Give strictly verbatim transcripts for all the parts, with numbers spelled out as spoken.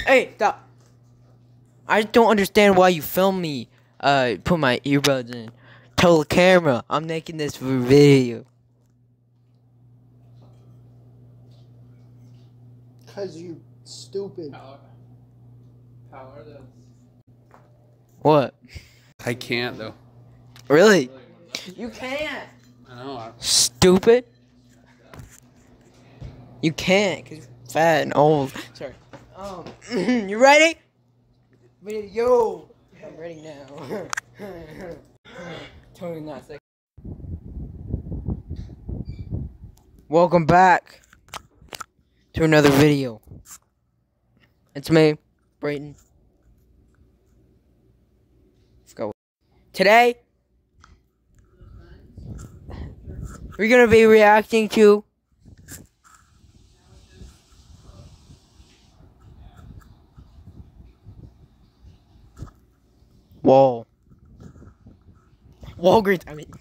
Hey, stop. I just don't understand why you film me. Uh, put my earbuds in. Tell the camera I'm making this for video. Cause you stupid. Power. Power this. What? I can't though. Really? You can't. I know. I... Stupid. You can't, cause you're fat and old. Sorry. Um, you ready? Video. I'm ready now. Totally not sick. Welcome back to another video. It's me, Brayton. Let's go. Today, we're gonna be reacting to Wall. Walgreens, I mean.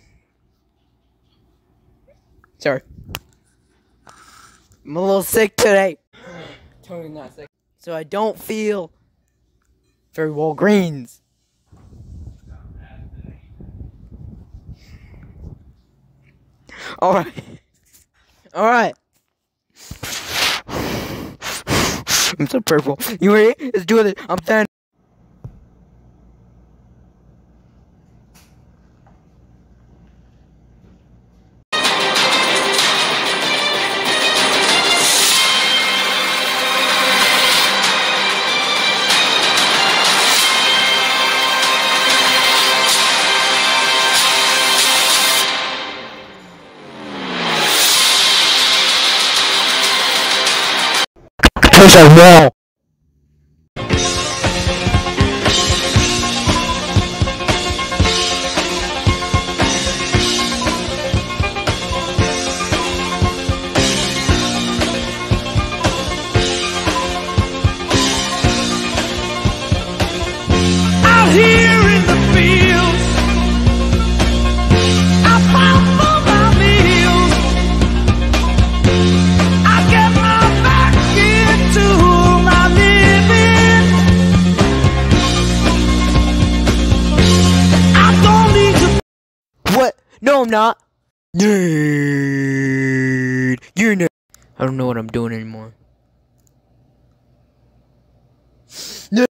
Sorry. I'm a little sick today. Totally not sick. So I don't feel very Walgreens. Alright. Alright. I'm so purple. You ready? Let's do it. I'm done. There's a wall. Out here in the fields, I pop for my meals. I get my back into my living. I don't need to. What? No, I'm not. Nerd. You're nerd. I don't know what I'm doing anymore. Nerd.